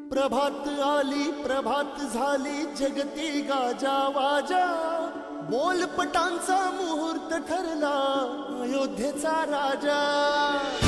प्रभात आली प्रभात झाली जगती गाजा वाजा, बोलपटांचा मुहूर्त ठरला अयोध्येचा राजा।